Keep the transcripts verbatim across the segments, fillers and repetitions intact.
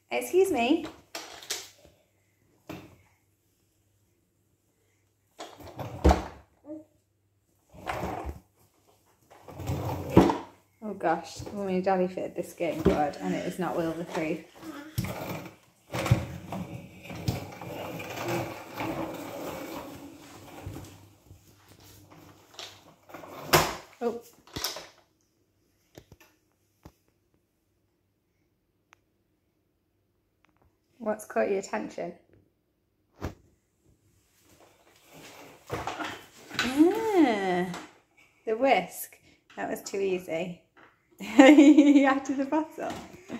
Excuse me. Oh gosh, Mummy and Daddy fitted this skirting board and it is not Wilbur proof. Oh. What's caught your attention? Ah, the whisk. That was too easy. You added the bottle.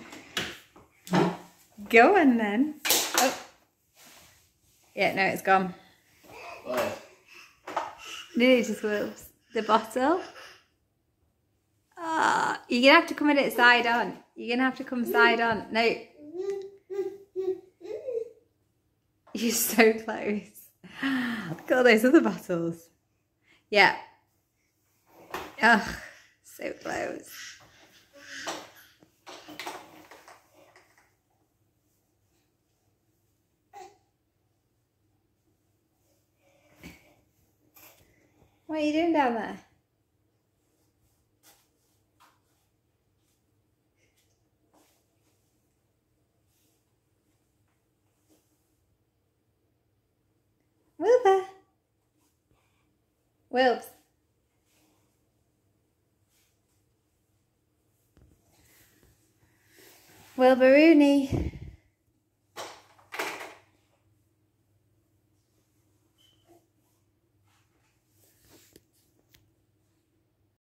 Go on then. Oh. Yeah, no, it's gone. What? Did it just whoops? The bottle? Ah, oh, you're gonna have to come at it side on. You're gonna have to come side on. No. You're so close. Look at all those other bottles. Yeah. Ugh, so close. What are you doing down there? Wilbur. Wilbs. Wilbur Rooney.